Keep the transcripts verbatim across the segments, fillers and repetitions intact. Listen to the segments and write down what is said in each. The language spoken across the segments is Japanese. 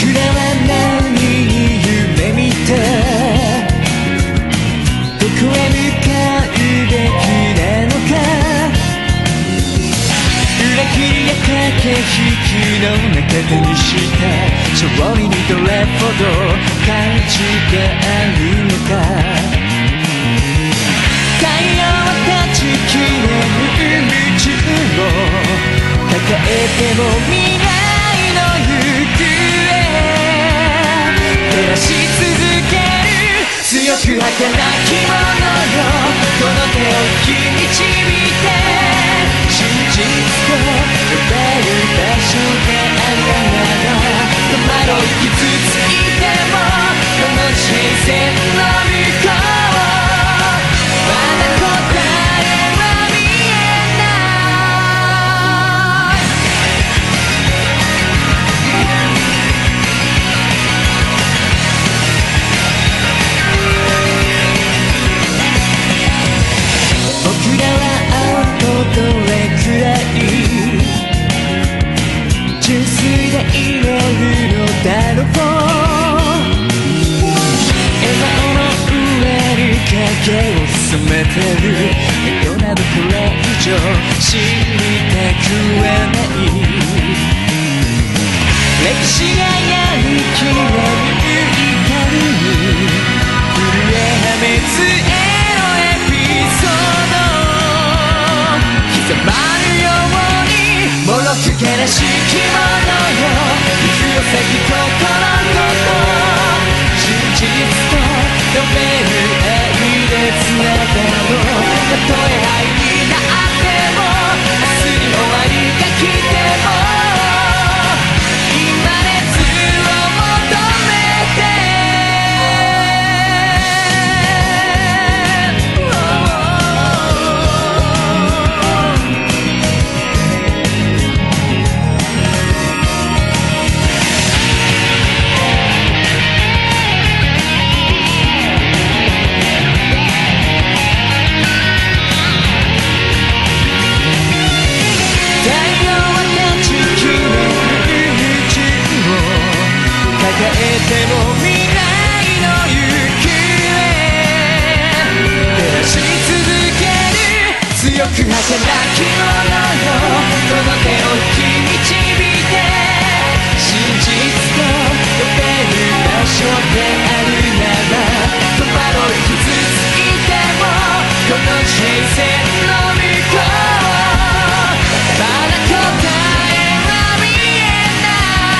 らは何に夢見てどこへ向かうべきなのか。裏切りや駆け引きの中手にした勝利にどれほど価値があるのか。太陽は断ち切れぬ宇宙を抱えても未来の行方照らし続ける強く儚きものよ。この手を引き導いて真実と呼べる場所があるなら戸惑い傷ついてもこの人生の向こうまだ答えは見えない。僕らはあとどれくらい純粋でいれるのだろう。笑顔の上に影を染めてるようなどこれ以上知りたくはない。歴史がやりきれる怒りに震え破滅へのエピソード刻まるように脆く悲しきものよ。肉を裂き心ごと真実と呼べる愛でつながろう。たとえ愛になっても明日に終わりが来ても今熱を求めて抱えても未来の行方照らし続ける強く儚きものよ。この手を引き導いて真実と呼べる場所であるなら戸惑い傷ついてもこの人生の向こうまだ答えは見えない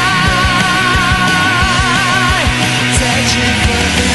。Searching for the